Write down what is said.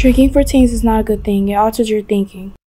Drinking for teens is not a good thing. It alters your thinking.